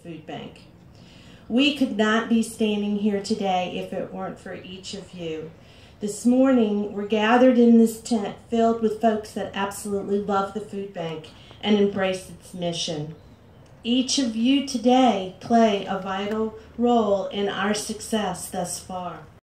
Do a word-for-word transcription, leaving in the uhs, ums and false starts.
food bank. We could not be standing here today if it weren't for each of you. This morning, we're gathered in this tent filled with folks that absolutely love the food bank and embrace its mission. Each of you today play a vital role in our success thus far.